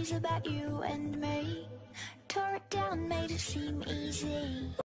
stories about you and me. Tore it down, made it seem easy.